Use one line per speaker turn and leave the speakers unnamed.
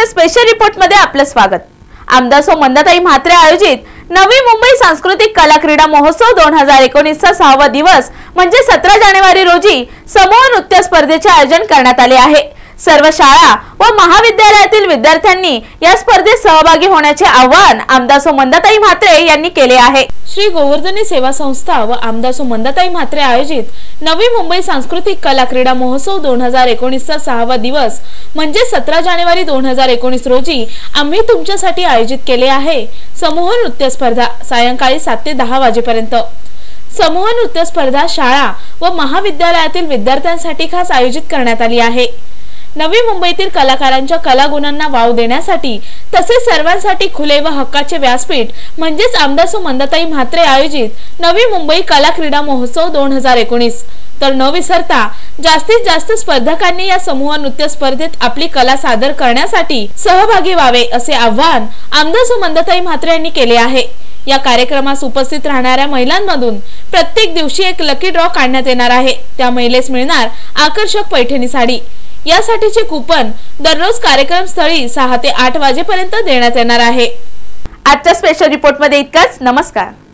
आजच्या special report मध्ये आपलं स्वागत। आमदार सौ मंदाताई म्हात्रे आयोजित नवी मुंबई सांस्कृतिक कला क्रीडा महोत्सव 2019 चा 6वा दिवस म्हणजे 17 जानेवारी रोजी समूह नृत्य स्पर्धेचे आयोजन करण्यात आले आहे। सर्व शाळा व महाविद्यालयातील विद्यार्थ्यांनी या स्पर्धेत सहभागी होण्याचे आवाहन आमदार सौ मंदाताई म्हात्रे यांनी केले आहे। श्री गोवर्धनी सेवा संस्था व आमदार सौ मंदाताई म्हात्रे आयोजित नवी मुंबई सांस्कृतिक कला क्रीडा महोत्सव 2019 चा 6वा दिवस म्हणजे 17 जानेवारी 2019 रोजी आम्ही तुमच्यासाठी आयोजित केले आहे समूह नृत्य स्पर्धा। सायंकाळी 7 ते 10 वाजेपर्यंत समूह नृत्य स्पर्धा शाळा व महाविद्यालयातील विद्यार्थ्यांसाठी खास आयोजित करण्यात आली आहे। नवी मुंबईतील कलाकारांच्या कलागुणांना वाव देण्यासाठी तसेच सर्वांसाठी खुले व हक्काचे व्यासपीठ म्हणजेच आमदार सौ मंदाताई म्हात्रे आयोजित नवी मुंबई कला क्रीडा महोत्सव 2019। तर न विसरता जास्तीत जास्त स्पर्धकांनी या समूह नृत्य स्पर्धेत आपली कला सादर करण्यासाठी सहभागी व्हावे असे आवाहन आमदार सौ मंदाताई म्हात्रे यांनी केले आहे। या कार्यक्रमास उपस्थित राहणाऱ्या महिलांमधून प्रत्येक दिवशी एक लकी ड्रॉ काढण्यात येणार आहे। त्या महिलेस मिळणार आकर्षक पैठणी साडी। यासाठीचे कूपन दररोज कार्यक्रम स्थळी 6 ते 8 वाजेपर्यंत देण्यात येणार आहे। आजच्या स्पेशल रिपोर्ट मध्ये इतकंच। नमस्कार।